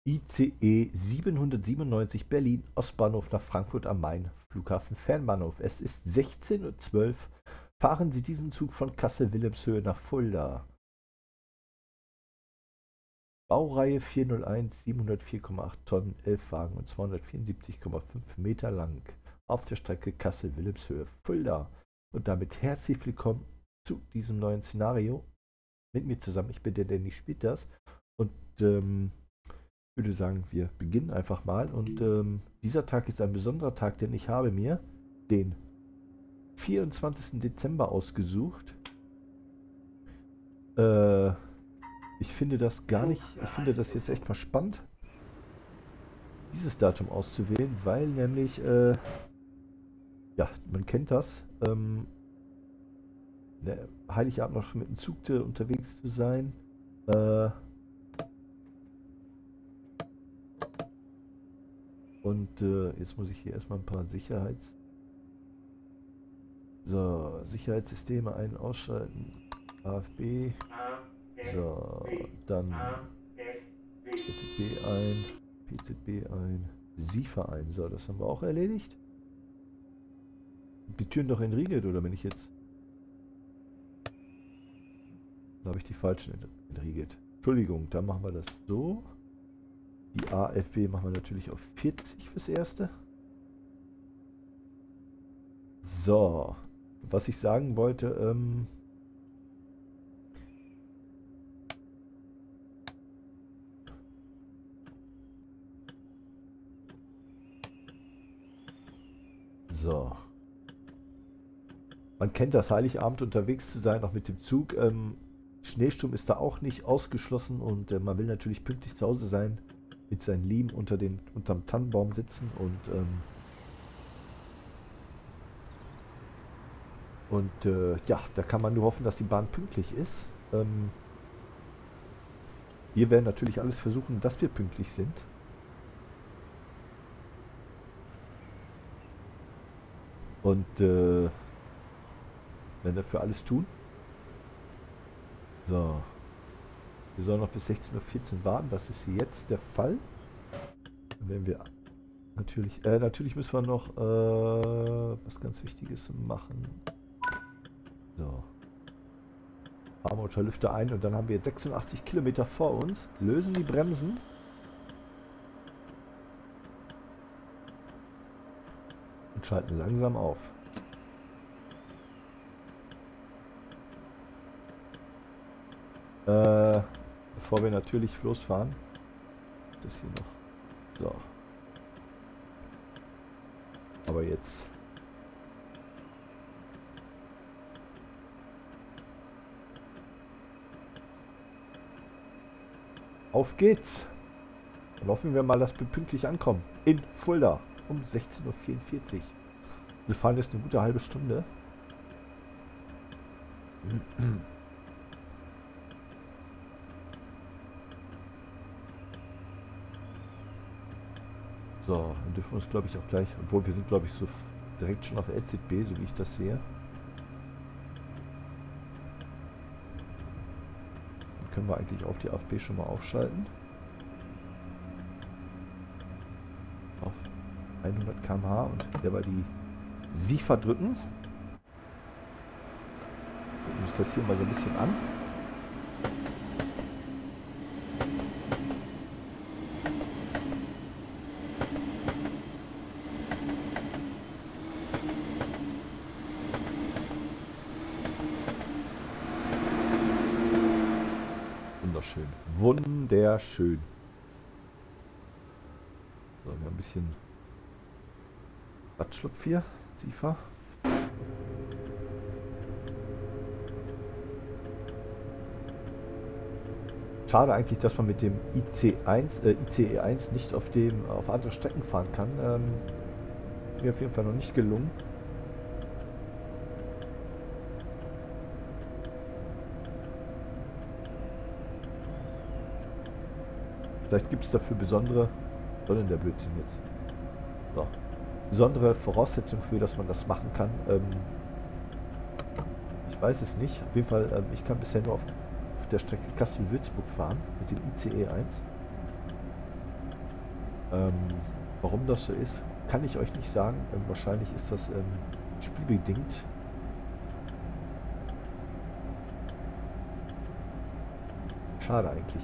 ICE 797 Berlin, Ostbahnhof nach Frankfurt am Main, Flughafen Fernbahnhof. Es ist 16:12 Uhr. Fahren Sie diesen Zug von Kassel-Wilhelmshöhe nach Fulda. Baureihe 401, 704,8 Tonnen, 11 Wagen und 274,5 Meter lang. Auf der Strecke Kassel-Wilhelmshöhe, Fulda. Und damit herzlich willkommen zu diesem neuen Szenario. Mit mir zusammen, ich bin der Danny Spitters. Und ich würde sagen, wir beginnen einfach mal. Und dieser Tag ist ein besonderer Tag, denn ich habe mir den 24. Dezember ausgesucht. Ich finde das gar nicht, ich finde das jetzt echt mal spannend, dieses Datum auszuwählen, weil nämlich, ja, man kennt das, Heiligabend noch mit dem Zug unterwegs zu sein. Jetzt muss ich hier erstmal ein paar Sicherheitssysteme ein- und ausschalten. AFB. So, dann PZB ein, PZB ein, SIFA ein. So, das haben wir auch erledigt. Die Türen doch entriegelt, oder wenn ich jetzt... Da habe ich die falschen entriegelt. Entschuldigung, dann machen wir das so. Die AFB machen wir natürlich auf 40 fürs Erste. So, was ich sagen wollte, so. Man kennt das, Heiligabend unterwegs zu sein, auch mit dem Zug. Schneesturm ist da auch nicht ausgeschlossen und man will natürlich pünktlich zu Hause sein, mit seinen Lieben unterm Tannenbaum sitzen ja, da kann man nur hoffen, dass die Bahn pünktlich ist. Wir werden natürlich alles versuchen, dass wir pünktlich sind. Und werden dafür alles tun. So. Wir sollen noch bis 16:14 Uhr warten. Das ist jetzt der Fall. Dann werden wir natürlich müssen wir noch was ganz Wichtiges machen. So. Fahrmotorlüfter ein und dann haben wir jetzt 86 Kilometer vor uns. Lösen die Bremsen. Und schalten langsam auf. Bevor wir natürlich losfahren. Das hier noch. So. Aber jetzt. Auf geht's! Dann hoffen wir mal, dass wir pünktlich ankommen. In Fulda um 16:44 Uhr. Wir fahren jetzt eine gute halbe Stunde. So, dann dürfen wir uns, glaube ich, auch gleich, obwohl wir sind, glaube ich, so direkt schon auf der LZB, so wie ich das sehe. Dann können wir eigentlich auf die AFB schon mal aufschalten. Auf 100 km/h und derweil die SIFA drücken. Gucken uns das hier mal so ein bisschen an. Wunderschön. Wunderschön. So, wir haben ein bisschen Radschlupf hier. SIFA. Schade eigentlich, dass man mit dem ICE1 nicht auf andere Strecken fahren kann. Mir auf jeden Fall noch nicht gelungen. Vielleicht gibt es dafür besondere, soll denn der Blödsinn jetzt? So. Besondere Voraussetzungen für, dass man das machen kann. Ich weiß es nicht. Auf jeden Fall, ich kann bisher nur auf der Strecke Kassel-Würzburg fahren mit dem ICE 1. Ähm, Warum das so ist, kann ich euch nicht sagen. Wahrscheinlich ist das spielbedingt. Schade eigentlich.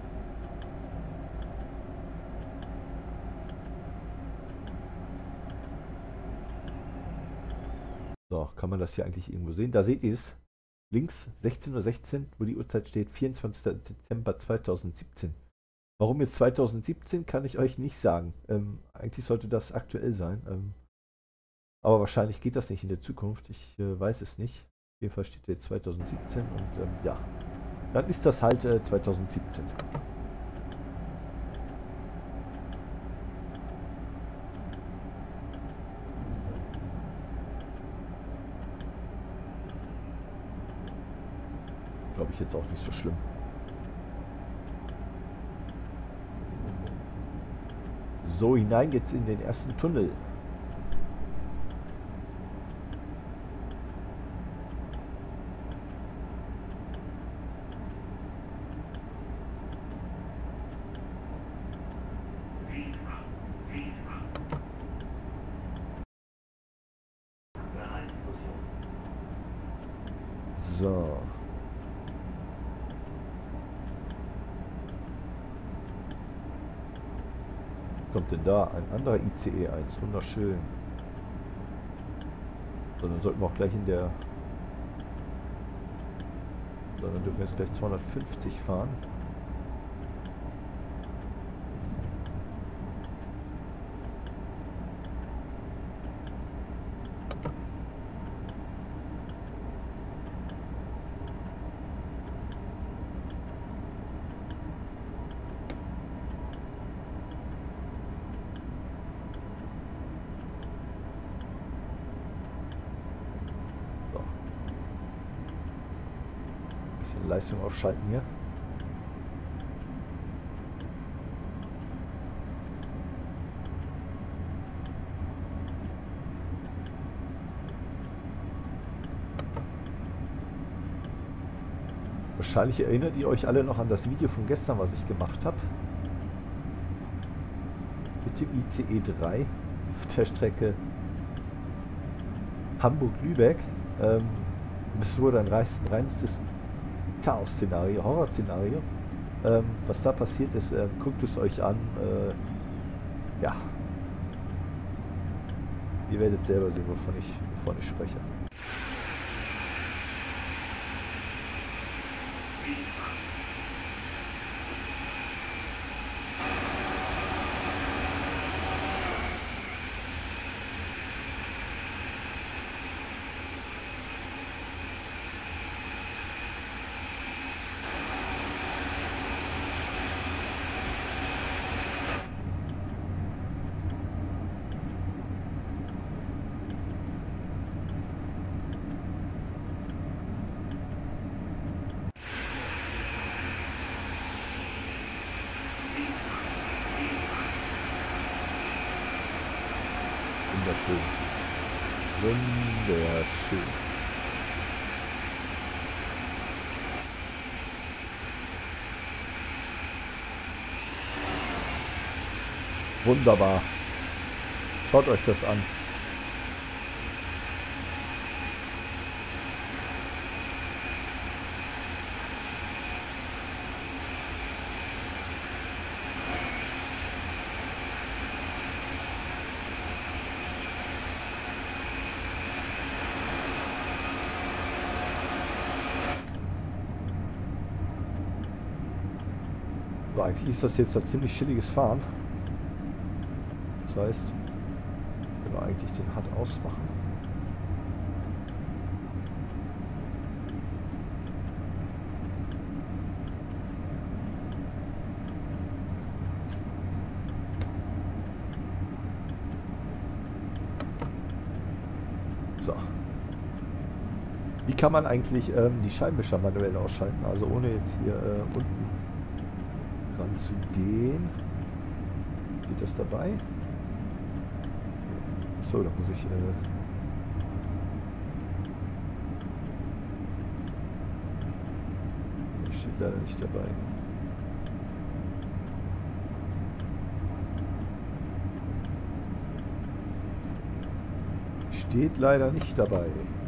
So, kann man das hier eigentlich irgendwo sehen? Da seht ihr es. Links 16:16 Uhr, wo die Uhrzeit steht, 24. Dezember 2017. Warum jetzt 2017, kann ich euch nicht sagen. Eigentlich sollte das aktuell sein. Aber wahrscheinlich geht das nicht in der Zukunft. Ich weiß es nicht. Auf jeden Fall steht jetzt 2017 und ja, dann ist das halt 2017. Glaube ich jetzt auch nicht so schlimm. So, hinein jetzt in den ersten Tunnel. So. Kommt denn da? Ein anderer ICE 1. Wunderschön. So, dann sollten wir auch gleich in der... So, dann dürfen wir jetzt gleich 250 fahren. Leistung aufschalten hier. Wahrscheinlich erinnert ihr euch alle noch an das Video von gestern, was ich gemacht habe. Mit dem ICE 3 auf der Strecke Hamburg-Lübeck. Das wurde ein reinstes Chaos-Szenario, Horror-Szenario. Was da passiert ist, guckt es euch an. Ja. Ihr werdet selber sehen, wovon ich spreche. Wunderschön. Wunderschön. Wunderbar. Schaut euch das an. So, eigentlich ist das jetzt ein ziemlich chilliges Fahren. Das heißt, können wir eigentlich den HUD ausmachen. So. Wie kann man eigentlich die Scheibenwischer manuell ausschalten? Also ohne jetzt hier unten dran zu gehen. Geht das dabei? So, da muss ich... steht leider nicht dabei. Steht leider nicht dabei.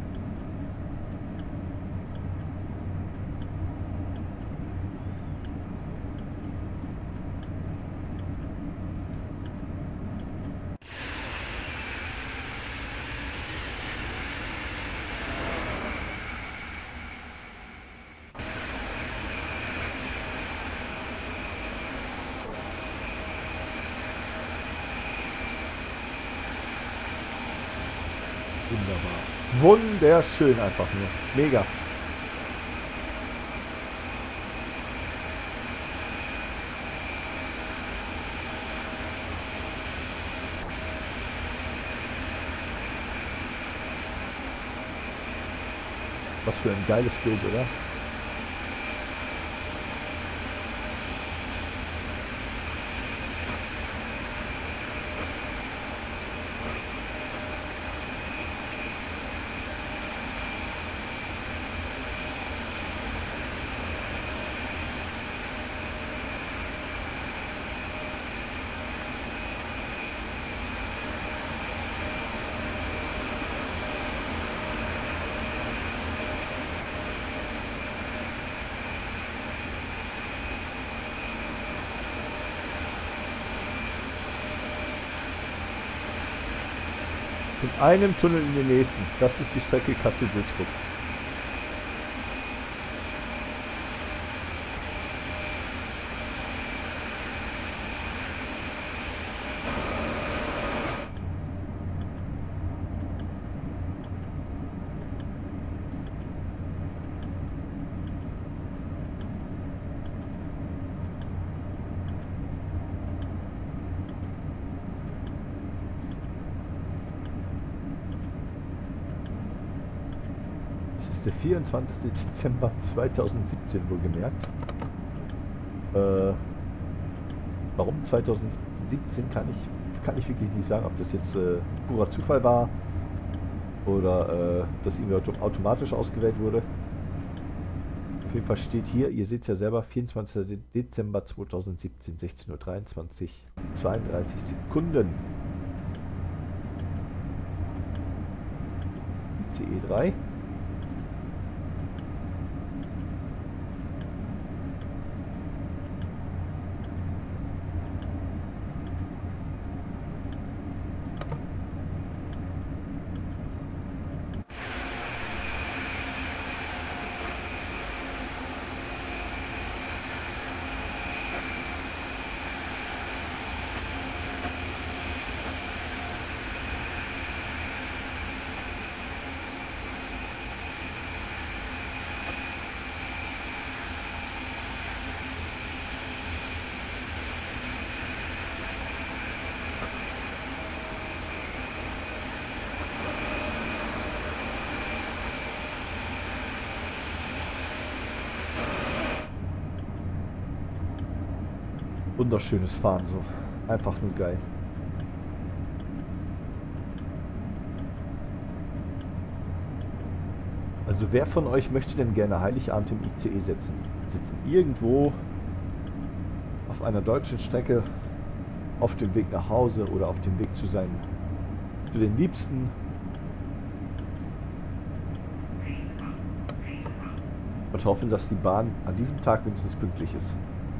Wunderbar. Wunderschön einfach nur. Mega. Was für ein geiles Bild, oder? Von einem Tunnel in den nächsten. Das ist die Strecke Kassel-Würzburg. Der 24. Dezember 2017 wohlgemerkt. Warum 2017 kann ich wirklich nicht sagen, ob das jetzt purer Zufall war oder dass irgendwie automatisch ausgewählt wurde. Auf jeden Fall steht hier, ihr seht es ja selber, 24. Dezember 2017, 16:23 Uhr, 32 Sekunden. ICE 3. Wunderschönes Fahren, so. Einfach nur geil. Also wer von euch möchte denn gerne Heiligabend im ICE sitzen? Irgendwo auf einer deutschen Strecke, auf dem Weg nach Hause oder auf dem Weg zu den Liebsten. Und hoffen, dass die Bahn an diesem Tag wenigstens pünktlich ist.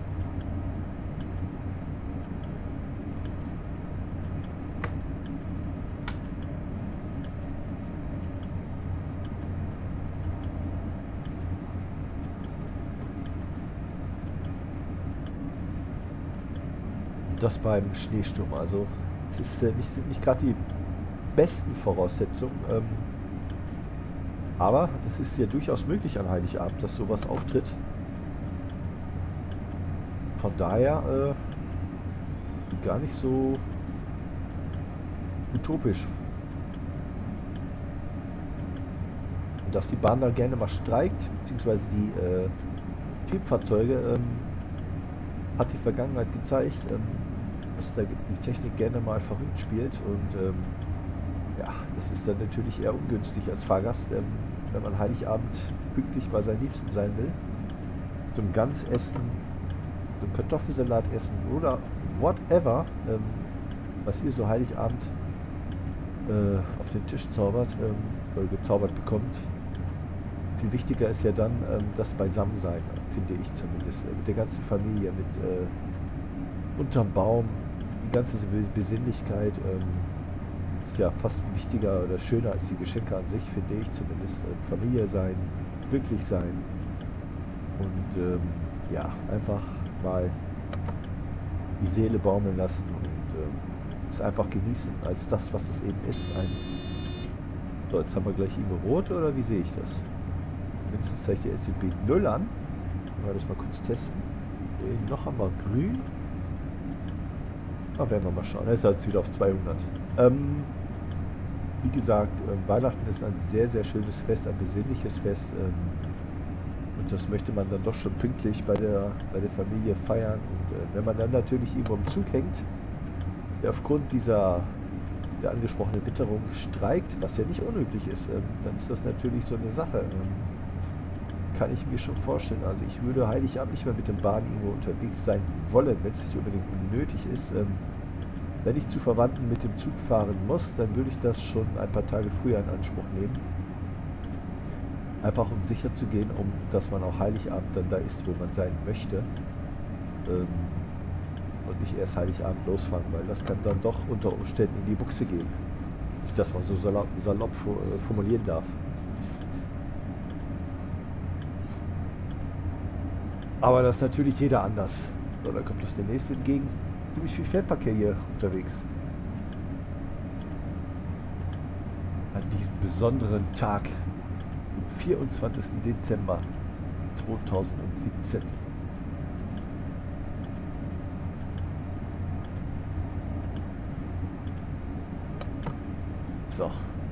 Das beim Schneesturm. Also es sind nicht gerade die besten Voraussetzungen, aber das ist ja durchaus möglich an Heiligabend, dass sowas auftritt. Von daher gar nicht so utopisch. Und dass die Bahn da gerne mal streikt, beziehungsweise die Triebfahrzeuge, hat die Vergangenheit gezeigt, dass da die Technik gerne mal verrückt spielt und ja, das ist dann natürlich eher ungünstig als Fahrgast, wenn man Heiligabend pünktlich bei seinen Liebsten sein will. Zum Gans essen, zum Kartoffelsalat essen oder whatever, was ihr so Heiligabend auf den Tisch zaubert oder gezaubert bekommt. Viel wichtiger ist ja dann das Beisammensein, finde ich zumindest. Mit der ganzen Familie, mit unterm Baum, die ganze Besinnlichkeit ist ja fast wichtiger oder schöner als die Geschenke an sich, finde ich zumindest. Familie sein, glücklich sein und ja, einfach mal die Seele baumeln lassen und es einfach genießen als das, was es eben ist. So, jetzt haben wir gleich immer rot, oder wie sehe ich das? Mindestens zeigt der SCP 0 an. Wenn wir das mal kurz testen. Noch haben wir grün. Da werden wir mal schauen. Er ist jetzt wieder auf 200. Wie gesagt, Weihnachten ist ein sehr, sehr schönes Fest, ein besinnliches Fest. Und das möchte man dann doch schon pünktlich bei der Familie feiern. Und wenn man dann natürlich irgendwo im Zug hängt, der aufgrund der angesprochenen Witterung streikt, was ja nicht unüblich ist, dann ist das natürlich so eine Sache. Kann ich mir schon vorstellen. Also ich würde Heiligabend nicht mehr mit dem Bahn irgendwo unterwegs sein wollen, wenn es nicht unbedingt nötig ist. Wenn ich zu Verwandten mit dem Zug fahren muss, dann würde ich das schon ein paar Tage früher in Anspruch nehmen. Einfach um sicher zu gehen, dass man auch Heiligabend dann da ist, wo man sein möchte. Und nicht erst Heiligabend losfahren, weil das kann dann doch unter Umständen in die Buchse gehen. Nicht, dass man so salopp formulieren darf. Aber das ist natürlich jeder anders. So, da kommt uns der nächste entgegen. Ziemlich viel Fernverkehr hier unterwegs. An diesem besonderen Tag, am 24. Dezember 2017. So.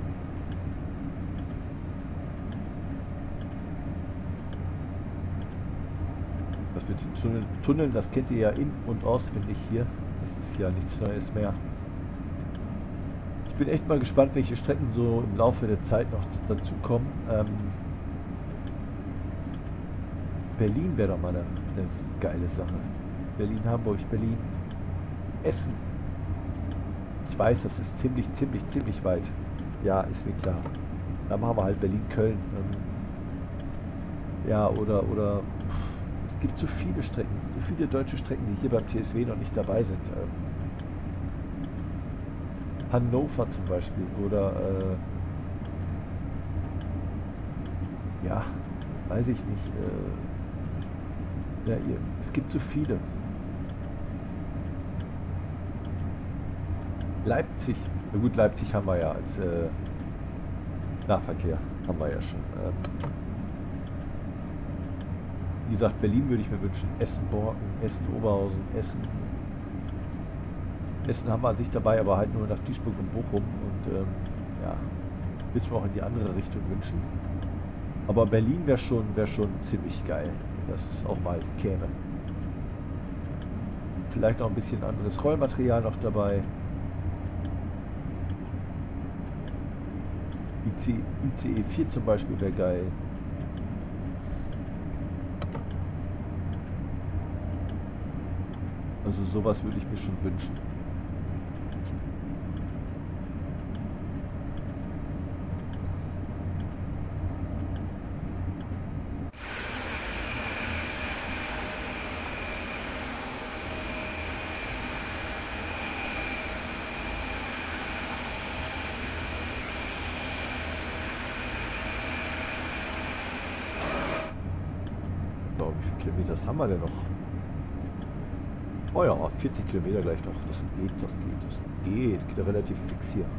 Das mit den Tunneln, das kennt ihr ja in- und auswendig hier. Das ist ja nichts Neues mehr. Ich bin echt mal gespannt, welche Strecken so im Laufe der Zeit noch dazu kommen. Berlin wäre doch mal eine geile Sache. Berlin, Hamburg, Berlin, Essen. Ich weiß, das ist ziemlich weit. Ja, ist mir klar. Dann machen wir halt Berlin-Köln. Ja, oder es gibt so viele Strecken, so viele deutsche Strecken, die hier beim TSW noch nicht dabei sind. Hannover zum Beispiel oder ja, weiß ich nicht. Ja, es gibt so viele. Leipzig, na gut, Leipzig haben wir ja als Nahverkehr, haben wir ja schon. Wie gesagt, Berlin würde ich mir wünschen, Essen-Borken, Essen-Oberhausen, Essen haben wir an sich dabei, aber halt nur nach Duisburg und Bochum und ja, würde ich mir auch in die andere Richtung wünschen. Aber Berlin wäre schon ziemlich geil, wenn das auch mal käme. Vielleicht auch ein bisschen anderes Rollmaterial noch dabei. ICE 4 zum Beispiel wäre geil. Also sowas würde ich mir schon wünschen. So, wie viele Kilometer haben wir denn noch? Oh ja, 40 Kilometer gleich noch. Das geht. Geht ja relativ fix hier.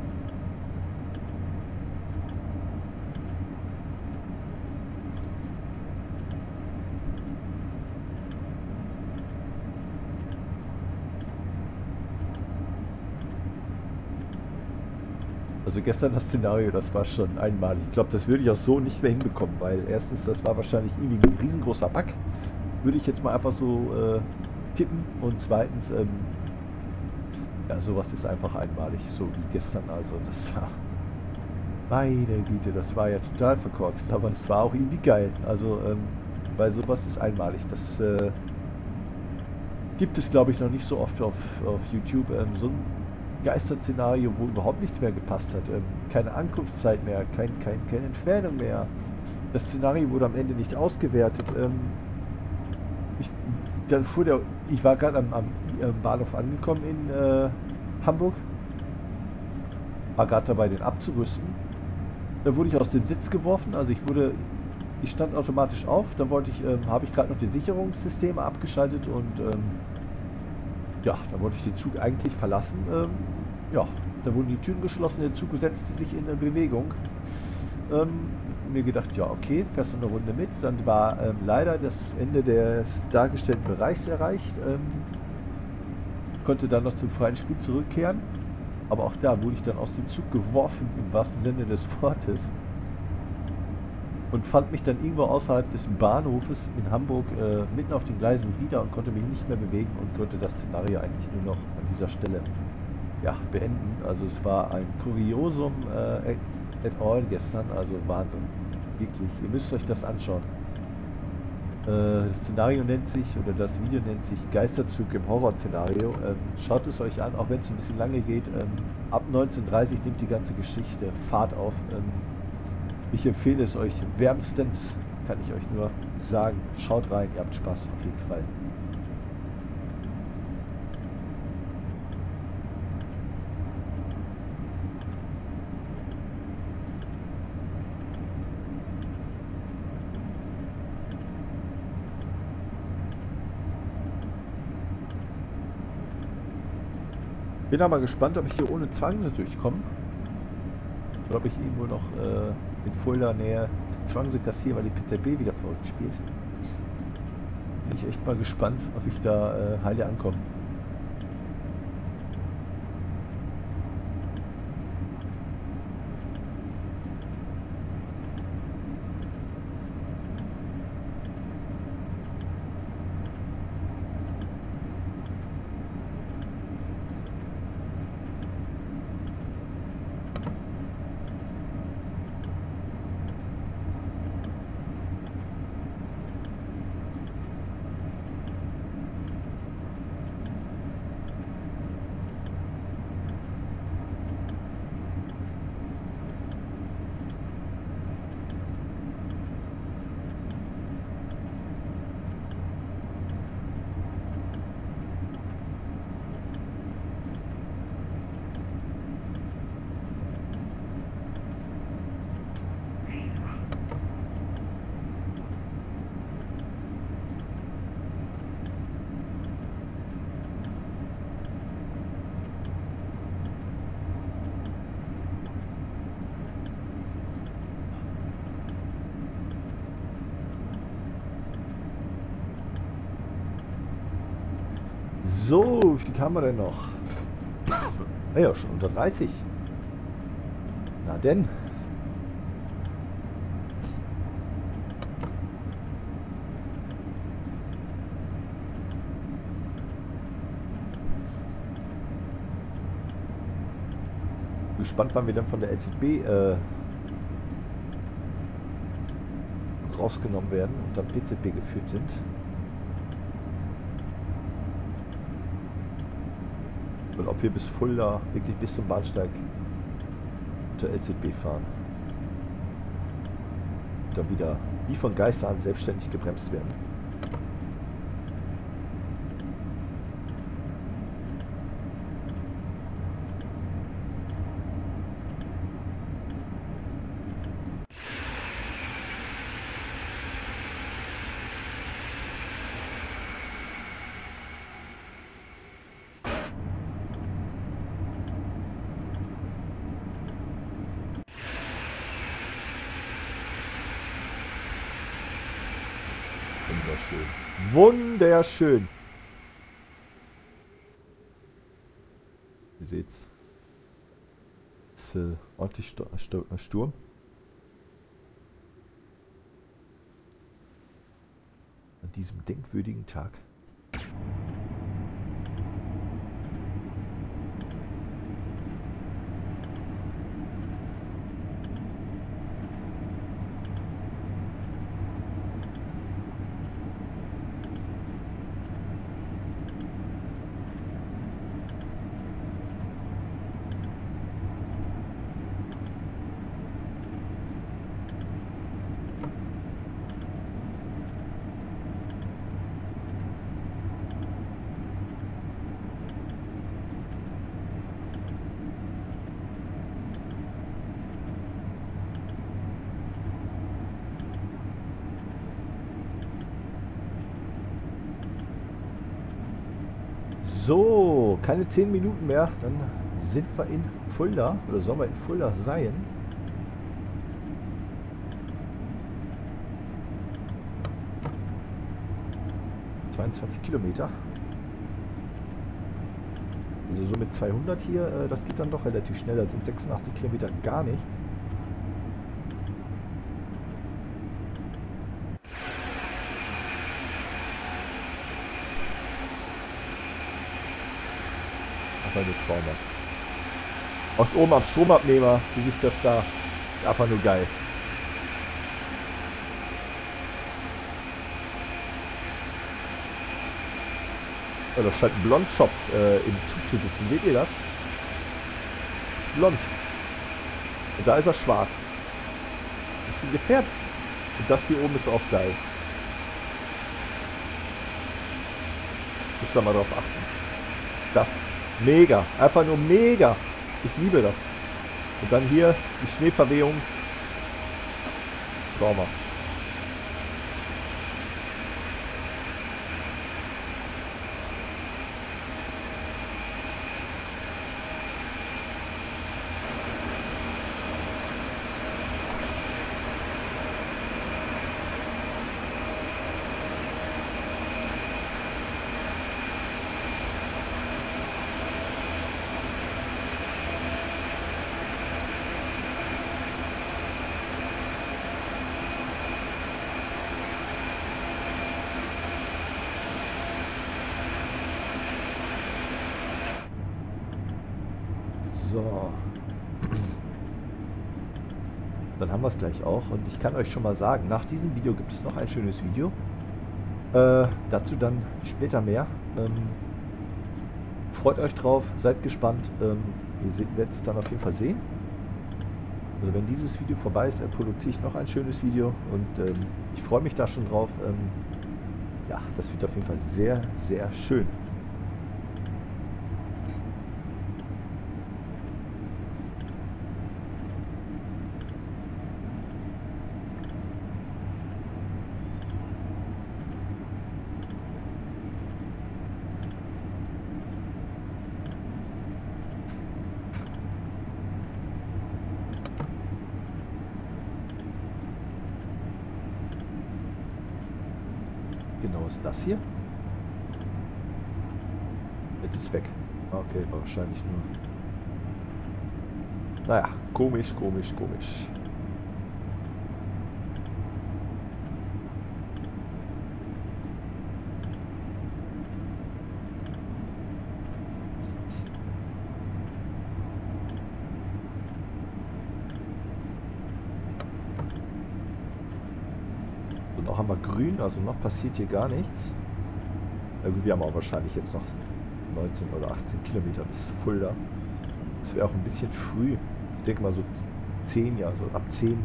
Also gestern das Szenario, das war schon einmalig. Ich glaube, das würde ich auch so nicht mehr hinbekommen, weil erstens, das war wahrscheinlich irgendwie ein riesengroßer Bug. Würde ich jetzt mal einfach so tippen. Und zweitens, ja, sowas ist einfach einmalig, so wie gestern. Also das war, meine Güte, das war ja total verkorkst, aber es war auch irgendwie geil. Also, weil sowas ist einmalig. Das gibt es, glaube ich, noch nicht so oft auf YouTube. So ein Geisterszenario, wo überhaupt nichts mehr gepasst hat. Keine Ankunftszeit mehr, keine Entfernung mehr. Das Szenario wurde am Ende nicht ausgewertet. Ich, ich war gerade am Bahnhof angekommen in Hamburg. War gerade dabei, den abzurüsten. Da wurde ich aus dem Sitz geworfen. Also ich stand automatisch auf. Dann habe ich gerade noch die Sicherungssysteme abgeschaltet und ja, da wollte ich den Zug eigentlich verlassen. Ja, da wurden die Türen geschlossen, der Zug setzte sich in Bewegung. Mir gedacht, ja okay, fährst du eine Runde mit. Dann war leider das Ende des dargestellten Bereichs erreicht. Konnte dann noch zum freien Spiel zurückkehren. Aber auch da wurde ich dann aus dem Zug geworfen, im wahrsten Sinne des Wortes. Und fand mich dann irgendwo außerhalb des Bahnhofes in Hamburg mitten auf den Gleisen wieder und konnte mich nicht mehr bewegen und konnte das Szenario eigentlich nur noch an dieser Stelle ja, beenden. Also es war ein Kuriosum at all gestern, also Wahnsinn. Wirklich, ihr müsst euch das anschauen. Das Szenario nennt sich, oder das Video nennt sich Geisterzug im Horrorszenario. Schaut es euch an, auch wenn es ein bisschen lange geht. Ab 19:30 nimmt die ganze Geschichte Fahrt auf. Ich empfehle es euch wärmstens, kann ich euch nur sagen. Schaut rein, ihr habt Spaß auf jeden Fall. Bin aber gespannt, ob ich hier ohne Zwangse durchkomme. Oder ob ich irgendwo noch in Fulda Nähe Zwangse kassiere, weil die PZB wieder verrückt spielt. Bin ich echt mal gespannt, ob ich da heile ankomme. So, wie viel haben wir denn noch? Ja, schon unter 30. Na denn. Gespannt, wann wir dann von der LZB rausgenommen werden und dann PZB geführt sind. Und ob wir bis Fulda, wirklich bis zum Bahnsteig unter LZB fahren. Und dann wieder wie von Geistern selbstständig gebremst werden. Wunderschön. Wunderschön. Ihr seht's. Es ist ordentlich Sturm. An diesem denkwürdigen Tag. So, keine 10 Minuten mehr, dann sind wir in Fulda, oder sollen wir in Fulda sein? ...22 Kilometer. Also so mit 200 hier, das geht dann doch relativ schnell. Da sind 86 Kilometer gar nichts. Aber eine Trauma. Und oben am Stromabnehmer, wie sich das da... Ist einfach nur geil. Ja, da scheint ein Blondschopf im Zug zu sitzen. Seht ihr das? Ist blond. Und da ist er schwarz. Ist sie gefärbt. Und das hier oben ist auch geil. Müsst ihr mal drauf achten. Das mega. Einfach nur mega. Ich liebe das. Und dann hier die Schneeverwehung. Trauma. So. Dann haben wir es gleich auch. Und ich kann euch schon mal sagen, nach diesem Video gibt es noch ein schönes Video. Dazu dann später mehr. Freut euch drauf, seid gespannt. Ihr werdet es dann auf jeden Fall sehen. Also wenn dieses Video vorbei ist, produziere ich noch ein schönes Video. Und ich freue mich da schon drauf. Ja, das wird auf jeden Fall sehr, sehr schön. Genau ist das hier. Jetzt ist es weg. Okay, wahrscheinlich nur. Naja, komisch, komisch, komisch. Noch haben wir grün, also noch passiert hier gar nichts. Ja gut, wir haben auch wahrscheinlich jetzt noch 19 oder 18 Kilometer bis Fulda. Das wäre auch ein bisschen früh. Ich denke mal so 10, ja, so ab 10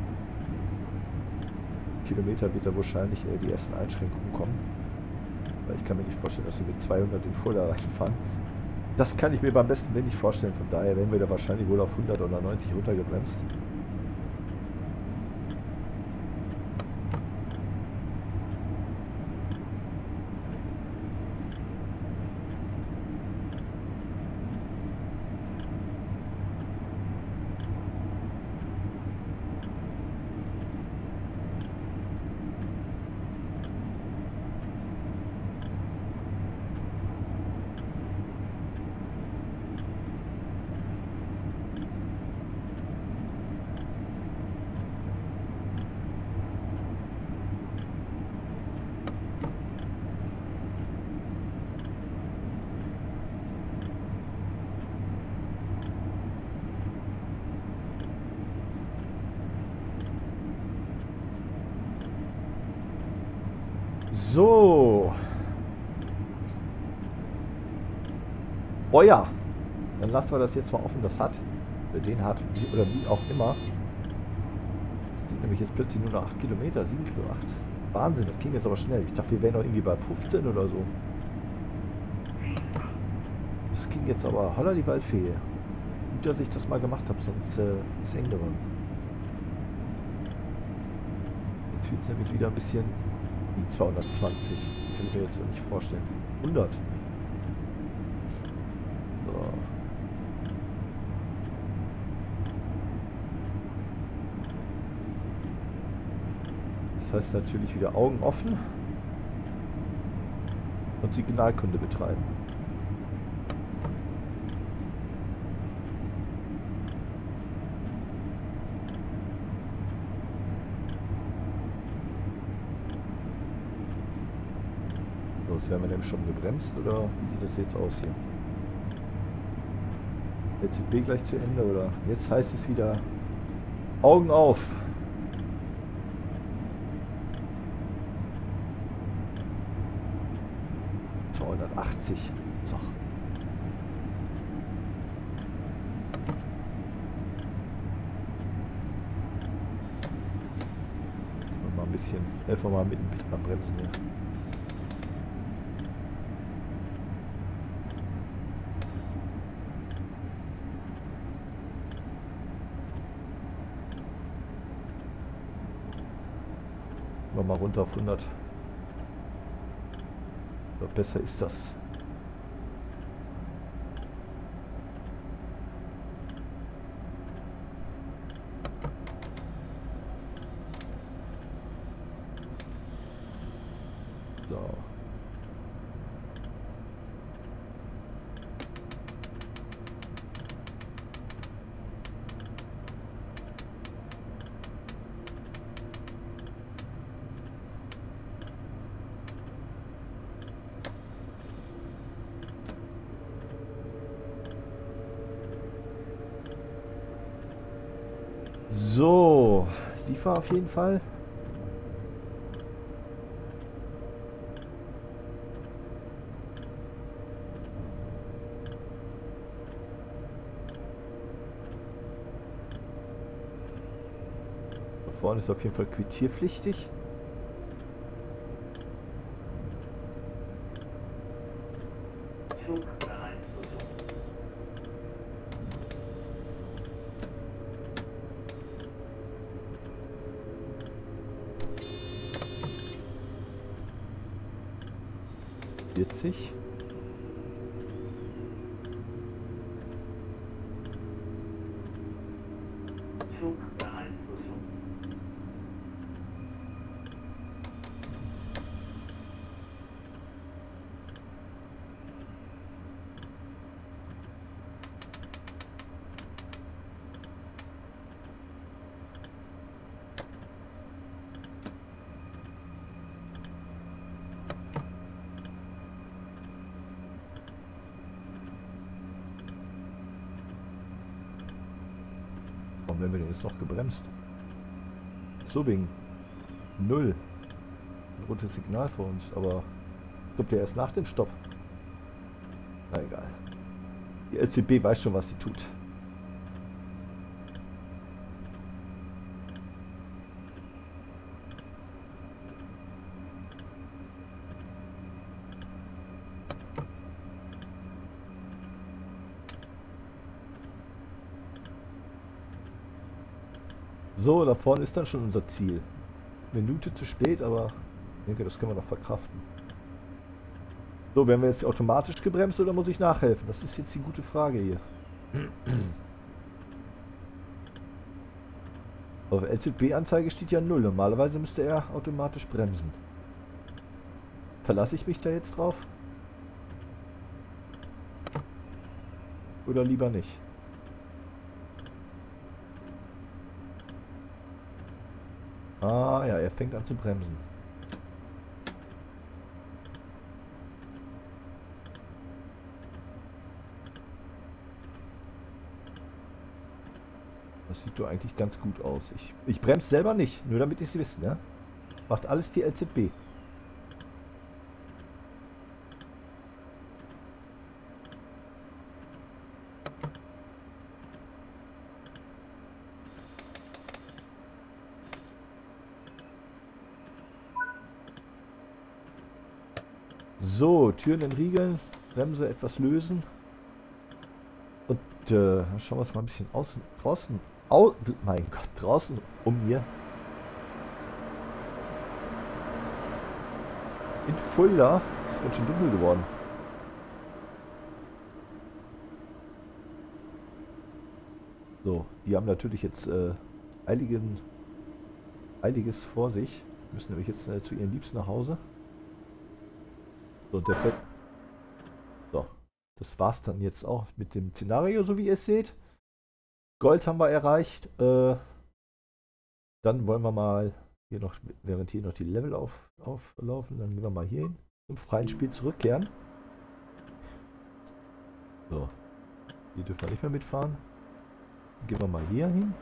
Kilometer wird da wahrscheinlich die ersten Einschränkungen kommen. Weil ich kann mir nicht vorstellen, dass wir mit 200 in Fulda reinfahren. Das kann ich mir beim besten Willen nicht vorstellen. Von daher werden wir da wahrscheinlich wohl auf 100 oder 90 runtergebremst. So. Oh ja. Dann lassen wir das jetzt mal offen, das hat. Den hat, oder wie auch immer. Das sind nämlich jetzt plötzlich nur noch 8 Kilometer, 7 Kilometer, 8. Wahnsinn, das ging jetzt aber schnell. Ich dachte, wir wären noch irgendwie bei 15 oder so. Das ging jetzt aber holla die Waldfee. Gut, dass ich das mal gemacht habe, sonst ist eng drin. Jetzt wird es nämlich wieder ein bisschen wie 220. Kann ich mir jetzt nicht vorstellen. 100. Das heißt natürlich wieder Augen offen und Signalkunde betreiben. So, jetzt werden wir nämlich schon gebremst, oder wie sieht das jetzt aus hier? LZB gleich zu Ende, oder? Jetzt heißt es wieder Augen auf. So. Und mal ein bisschen, helfen wir mal mit ein bisschen am Bremsen hier. Mal runter auf 100. So, besser ist das. So. So, die war auf jeden Fall. Da vorne ist auf jeden Fall quittierpflichtig. Vierzig. Warum werden wir denn jetzt noch gebremst? So wegen 0. Ein rotes Signal für uns, aber kommt ja erst nach dem Stopp. Na egal. Die LCB weiß schon, was sie tut. So, da vorne ist dann schon unser Ziel. Minute zu spät, aber ich denke, das können wir noch verkraften. So, werden wir jetzt automatisch gebremst oder muss ich nachhelfen? Das ist jetzt die gute Frage hier. Auf der LZB-Anzeige steht ja 0. Normalerweise müsste er automatisch bremsen. Verlasse ich mich da jetzt drauf? Oder lieber nicht? Ah ja, er fängt an zu bremsen. Das sieht doch eigentlich ganz gut aus. Ich bremse selber nicht, nur damit ich es wissen, ja? Macht alles die LZB. So, Türen entriegeln, Bremse etwas lösen. Und schauen wir uns mal ein bisschen draußen. Mein Gott, draußen um mir. In Fulda ist ganz schön dunkel geworden. So, die haben natürlich jetzt einiges vor sich. Müssen nämlich jetzt zu ihren Liebsten nach Hause. So, und der Bett. So, das war's dann jetzt auch mit dem Szenario, so wie ihr es seht. Gold haben wir erreicht. Dann wollen wir mal hier noch, während hier noch die Level auflaufen, dann gehen wir mal hier hin, zum freien Spiel zurückkehren. So, hier dürfen wir nicht mehr mitfahren. Dann gehen wir mal hier hin.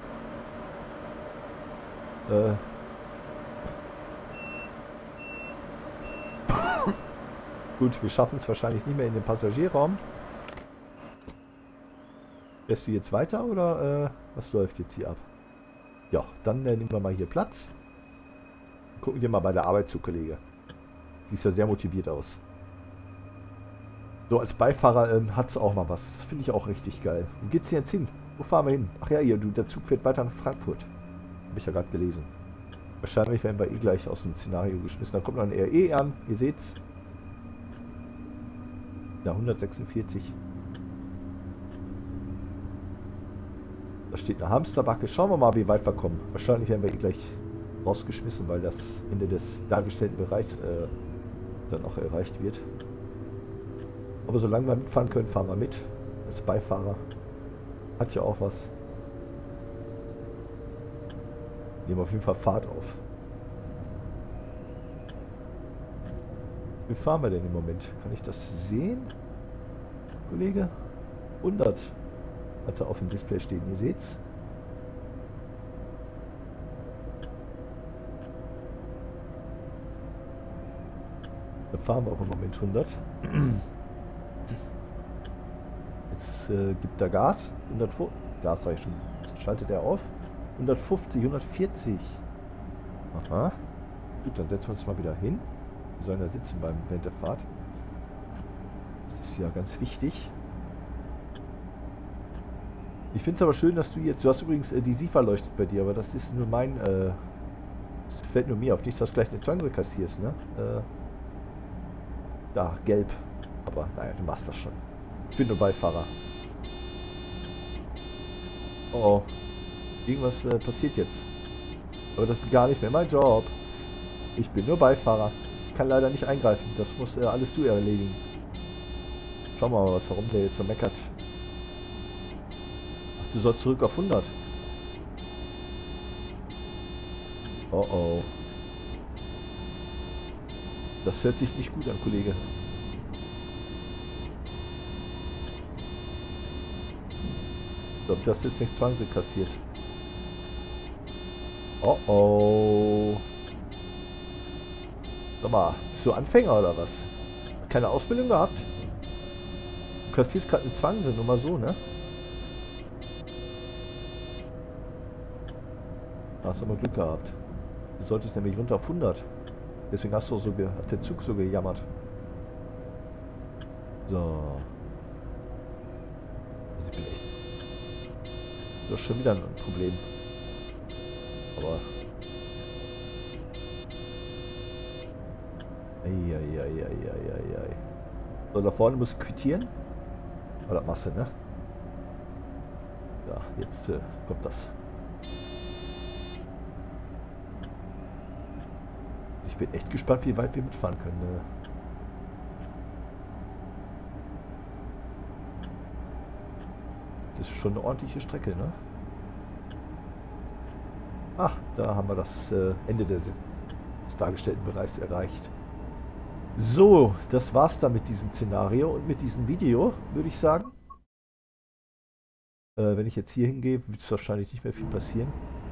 Gut, wir schaffen es wahrscheinlich nicht mehr in den Passagierraum. Lässt du jetzt weiter oder was läuft jetzt hier ab? Ja, dann nehmen wir mal hier Platz. Gucken wir mal bei der Arbeit zu, Kollege. Die ist ja sehr motiviert aus. So, als Beifahrer hat es auch mal was. Das finde ich auch richtig geil. Wo geht's denn jetzt hin? Wo fahren wir hin? Ach ja, hier, der Zug fährt weiter nach Frankfurt. Habe ich ja gerade gelesen. Wahrscheinlich werden wir eh gleich aus dem Szenario geschmissen. Da kommt noch ein RE an. Ihr seht's. Ja, 146. Da steht eine Hamsterbacke. Schauen wir mal, wie weit wir kommen. Wahrscheinlich werden wir eh gleich rausgeschmissen, weil das Ende des dargestellten Bereichs dann auch erreicht wird. Aber solange wir mitfahren können, fahren wir mit. Als Beifahrer. Hat ja auch was. Nehmen auf jeden Fall Fahrt auf. Wie fahren wir denn im Moment? Kann ich das sehen? Kollege? 100 hat er auf dem Display stehen. Ihr seht's? Dann fahren wir auch im Moment 100. Jetzt gibt er Gas. 150. Gas sage ich schon. Jetzt schaltet er auf. 150, 140. Aha. Gut, dann setzen wir uns mal wieder hin. Wir sollen da sitzen während der Fahrt. Das ist ja ganz wichtig. Ich finde es aber schön, dass du jetzt... Du hast übrigens die SIFA leuchtet bei dir, aber das ist nur mein... das fällt nur mir auf. Nicht, dass du gleich eine Zwange kassierst, ne? Da, gelb. Aber naja, du machst das schon. Ich bin nur Beifahrer. Oh. Irgendwas passiert jetzt. Aber das ist gar nicht mehr mein Job. Ich bin nur Beifahrer. Ich kann leider nicht eingreifen. Das muss alles du erledigen. Schauen wir mal, warum der jetzt so meckert. Ach, du sollst zurück auf 100. Oh oh. Das hört sich nicht gut an, Kollege. Ich glaube, das ist nicht Zwangsel kassiert. Oh oh. Sag mal, bist du Anfänger oder was? Keine Ausbildung gehabt? Du kassierst gerade eine Zwangsel, nur mal so, ne? Hast du mal Glück gehabt. Du solltest nämlich runter auf 100. Deswegen hast du auch hat der Zug so gejammert. So. Also ich bin echt... Du hast schon wieder ein Problem. Aber... Eieieiei. So, da vorne musst du quittieren. Aber das machst du, ne? Ja, jetzt kommt das. Ich bin echt gespannt, wie weit wir mitfahren können. Ne? Das ist schon eine ordentliche Strecke, ne? Ach, da haben wir das Ende des dargestellten Bereichs erreicht. So, das war's dann mit diesem Szenario und mit diesem Video, würde ich sagen. Wenn ich jetzt hier hingehe, wird es wahrscheinlich nicht mehr viel passieren.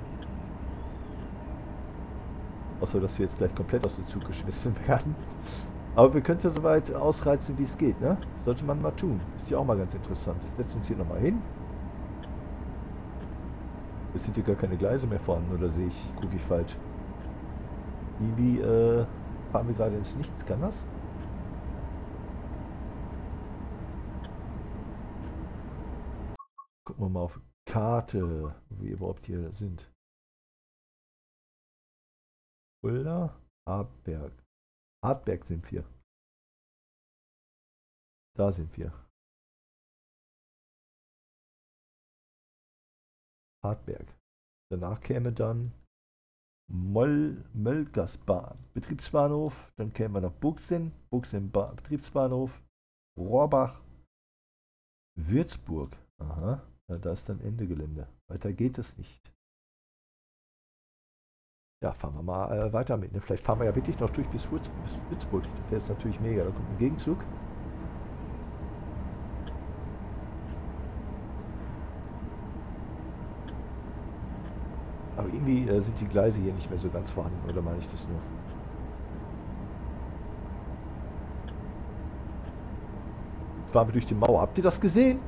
Außer, dass wir jetzt gleich komplett aus dem Zug geschmissen werden. Aber wir können es ja so weit ausreizen, wie es geht, ne? Sollte man mal tun. Ist ja auch mal ganz interessant. Setzen uns hier nochmal hin. Es sind hier gar keine Gleise mehr vorhanden, oder gucke ich falsch? Irgendwie fahren wir gerade ins Nichts, kann das? Gucken wir mal auf Karte, wo wir überhaupt hier sind. Fulda, Hartberg. Hartberg sind wir. Da sind wir. Hartberg. Danach käme dann Möllgasbahn, Betriebsbahnhof. Dann kämen wir nach Buxen, Betriebsbahnhof, Rohrbach, Würzburg. Aha, ja, da ist dann Ende Gelände. Weiter geht es nicht. Ja, fahren wir mal weiter mit. Ne? Vielleicht fahren wir ja wirklich noch durch bis Würzburg. Das wäre jetzt natürlich mega. Da kommt ein Gegenzug. Aber irgendwie sind die Gleise hier nicht mehr so ganz vorhanden. Oder meine ich das nur? Jetzt fahren wir durch die Mauer. Habt ihr das gesehen?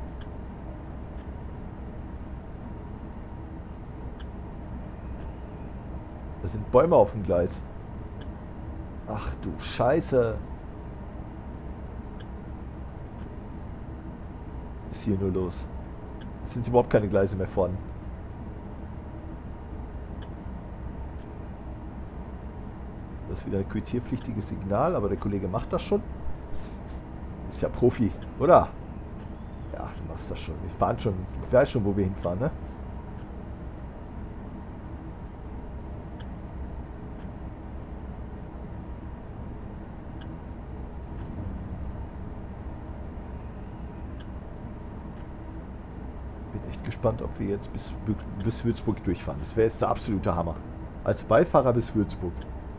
Da sind Bäume auf dem Gleis. Ach du Scheiße. Was ist hier nur los? Jetzt sind überhaupt keine Gleise mehr vorhanden. Das ist wieder ein quittierpflichtiges Signal, aber der Kollege macht das schon. Ist ja Profi, oder? Ja, du machst das schon. Ich weiß schon, wo wir hinfahren, ne? Bin echt gespannt, ob wir jetzt bis Würzburg durchfahren. Das wäre jetzt der absolute Hammer. Als Beifahrer bis Würzburg.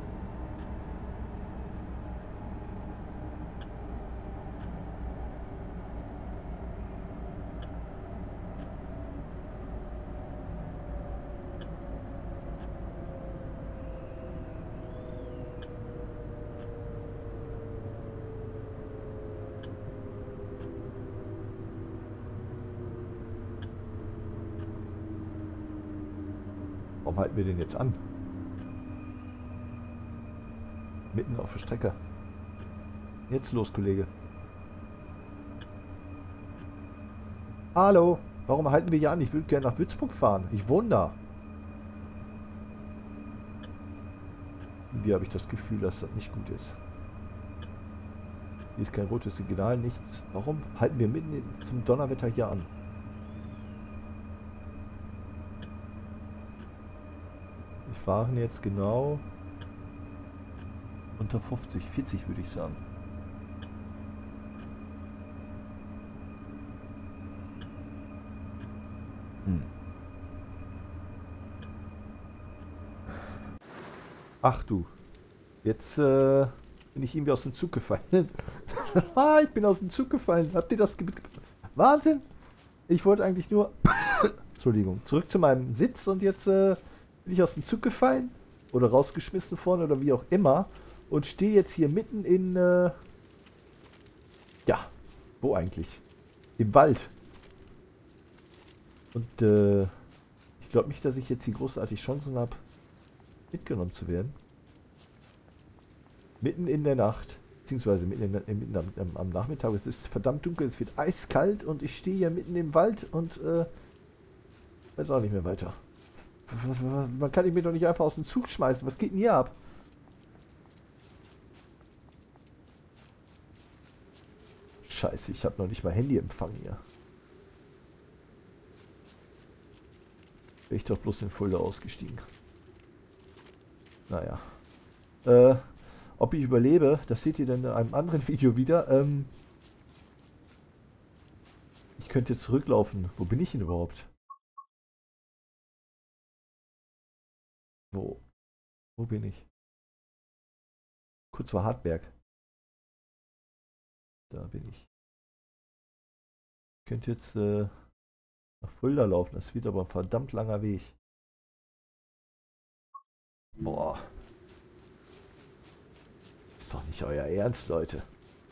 Warum halten wir den jetzt an? Mitten auf der Strecke. Jetzt los, Kollege. Hallo, warum halten wir hier an? Ich würde gerne nach Würzburg fahren. Ich wohne da. Irgendwie habe ich das Gefühl, dass das nicht gut ist. Hier ist kein rotes Signal, nichts. Warum halten wir mitten zum Donnerwetter hier an? Wir fahren jetzt genau unter 50, 40 würde ich sagen. Ach du, jetzt bin ich irgendwie aus dem Zug gefallen. Ich bin aus dem Zug gefallen. Habt ihr das mitbekommen? Wahnsinn! Ich wollte eigentlich nur, Entschuldigung, zurück zu meinem Sitz und jetzt bin ich aus dem Zug gefallen oder rausgeschmissen vorne oder wie auch immer und stehe jetzt hier mitten in, ja, wo eigentlich? Im Wald. Und ich glaube nicht, dass ich jetzt hier großartig Chancen habe, mitgenommen zu werden. Mitten in der Nacht, beziehungsweise mitten am Nachmittag, es ist verdammt dunkel, es wird eiskalt und ich stehe hier mitten im Wald und weiß auch nicht mehr weiter. Man kann mich doch nicht einfach aus dem Zug schmeißen. Was geht denn hier ab? Scheiße, ich habe noch nicht mal Handyempfang hier. Wäre ich doch bloß in Fulda ausgestiegen. Naja. Ob ich überlebe, das seht ihr dann in einem anderen Video wieder. Ich könnte jetzt zurücklaufen. Wo bin ich denn überhaupt? Wo bin ich? Kurz vor Hartberg. Da bin ich. Ich könnte jetzt nach Fulda laufen. Das wird aber ein verdammt langer Weg. Boah. Ist doch nicht euer Ernst, Leute.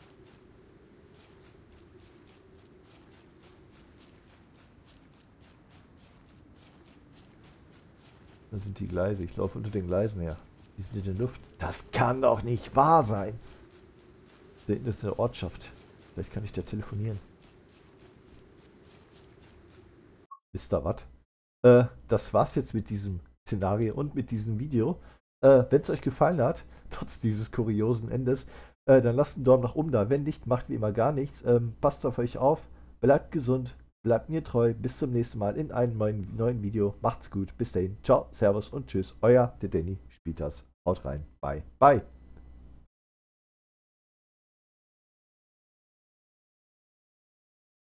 Da sind die Gleise. Ich laufe unter den Gleisen her. Die sind in der Luft. Das kann doch nicht wahr sein. Da hinten ist eine Ortschaft. Vielleicht kann ich da telefonieren. Ist da was? Das war's jetzt mit diesem Szenario und mit diesem Video. Wenn es euch gefallen hat, trotz dieses kuriosen Endes, dann lasst einen Daumen nach oben da. Wenn nicht, macht wie immer gar nichts. Passt auf euch auf, bleibt gesund. bleibt mir treu. Bis zum nächsten Mal in einem neuen Video. Macht's gut. Bis dahin. Ciao, Servus und Tschüss. Euer der Danny Spieltas. Haut rein. Bye. Bye.